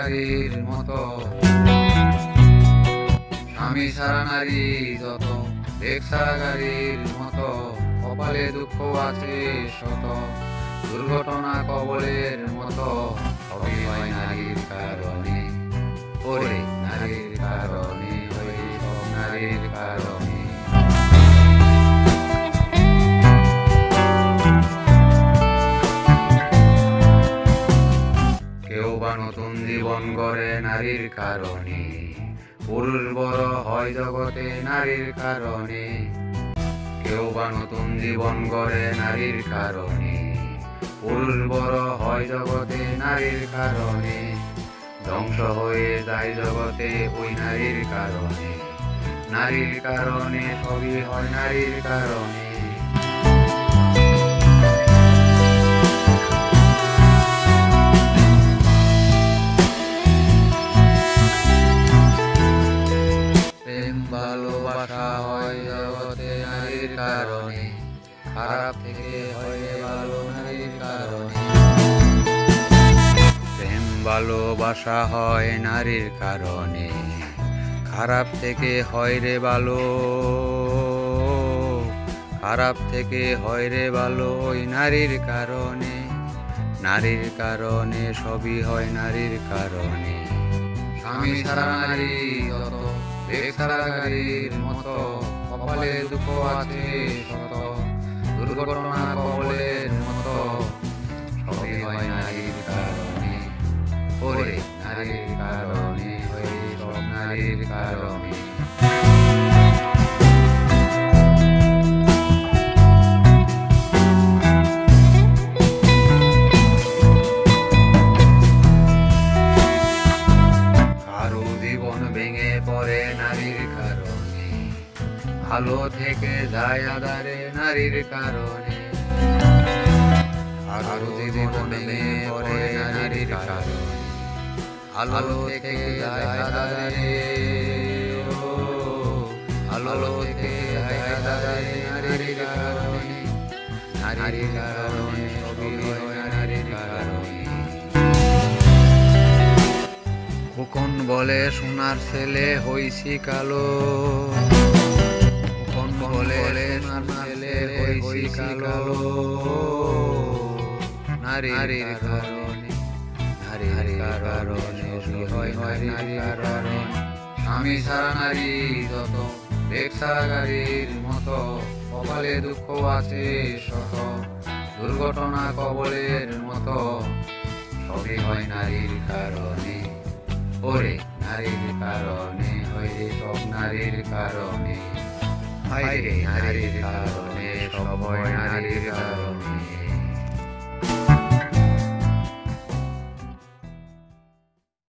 গাড়ির মতো। স্বামী ছাড়া নারী যত, বেগ ছাড়া গাড়ির মতো। কপালে দুঃখ আছে শত, দুর্ঘটনা কবলের মতো। সবই হয় নারীর কারণে, ওরে নারীর কারণে, ওই সব নারীর কারণে। কেউ বা নতুন জীবন গড়ে নারীর কারণে, পুরুষ বড় হয় জগতে নারীর কারণে। কেউ বা নতুন জীবন গড়ে নারীর কারণে, পুরুষ বড় হয় জগতে নারীর কারণে। ধ্বংস হয়ে যায় জগতে ওই নারীর কারণে, নারীর কারণে সবই হয় নারীর কারণে। প্রেম ভালোবাসা হয় জগতে নারীর কারণে, খারাপ থেকে হয় ভালো নারীর কারণে। প্রেম ভালোবাসা হয় নারীর কারণে, খারাপ থেকে হয় রে ভালো, খারাপ থেকে হয় রে ভালো ওই নারীর কারণে। নারীর কারণে সবই হয় নারীর কারণে। স্বামী ছাড়া নারী যত, বেগ ছাড়া গাড়ির মতো। কপালে দুঃখ আছে শত, দুর্ঘটনা কবলের মতো। সবই হয় নারীর কারণে, ওরে নারীর কারণে, ওই সব নারীর কারণে। কারো জীবন ভেঙে পড়ে নারীর কারণে, ভালো থেকে যায় আধারে নারীর কারণে। কারো জীবন ভেঙে পড়ে নারীর কারণে, ভালো থেকে যায় আধারে, ভালো থেকে যায় আধারে নারীর কারণে। নারীর কারণে সবই হয় নারীর কারণে। খোকন বলে সোনার ছেলে হইছি কালো, খোকন বলে সোনার ছেলে হইছি কালো। নারীর কারণে, নারীর কারণে সবই হয় নারীর কারণে। স্বামী ছাড়া নারী যত, বেগ ছাড়া গাড়ির মতো। কপালে দুঃখ আছে শত, দুর্ঘটনা কবলের মতো। সবই হয় নারীর কারণে, ওরে নারীর কারণে, হয় সব নারীর কারণে। হায় রে নারীর কারণে, সব হয় নারীর কারণে।